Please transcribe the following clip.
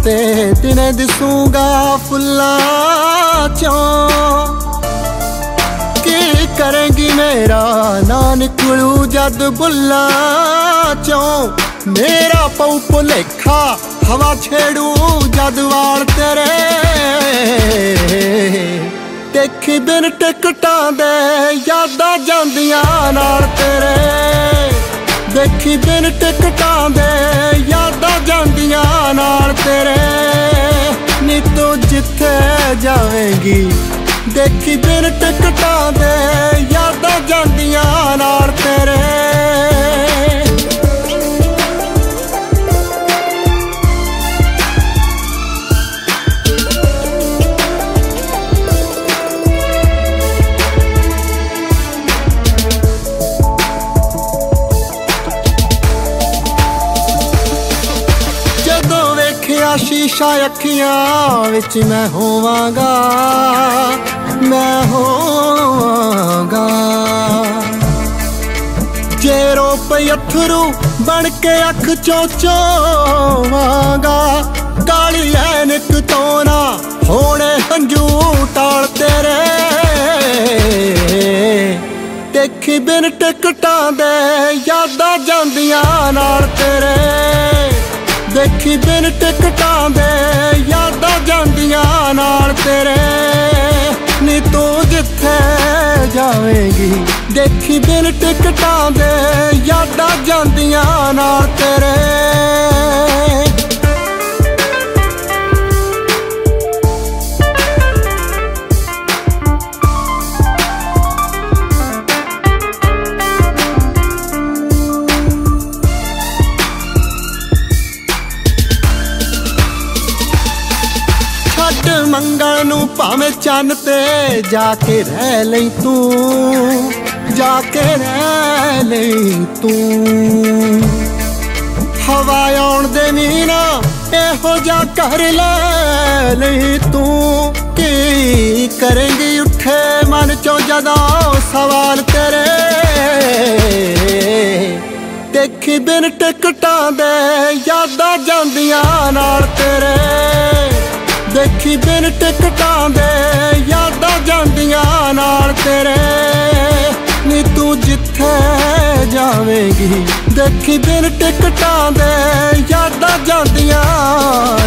ते दिने दिसूंगा फुल्लां चों। की करेंगी मेरा ना निकलू जद बुल्लां चों। मेरा पऊ भुलेखा हवा छेड़ू जद वाल तेरे। देखी बिन टिकटां दे यादां जांदियां नाल तेरे। देखी बिन टिकटां दे यादां जांदियां नाल तेरे। नी तू जिथे जावेंगी देखी बिन टिकटां दे यादां जांदियां नाल तेरे। शीशा अखियां विच मैं होवांगा, मैं होवांगा। जे रो पई अथरू बन के अख चों चोवांगा। काली ऐनक तो ना होने हंजू टाल तेरे। देखी बिन टिकटां दे यादां जांदियां नाल तेरे। देखी बिन टिकटां दे यादां जांदियां नाल तेरे। नी तू जिथे जावेंगी देखी बिन टिकटां दे यादां जांदियां नाल तेरे। मंगल नू भावें चन्न ते जाके रह लई तू, जाके रह लई तू। हवा आउण दे मीना एहो जा कर ले लई तू। की करेंगी उठे मन चों जदों सवाल तेरे। देखी बिन टिकटां दे यादां जांदियां नाल तेरे। देखी बिन टिकटां दे यादां जांदियां नाल तेरे। नी तू जिथे जावेंगी देखी बिन टिकटां दे यादां जांदियां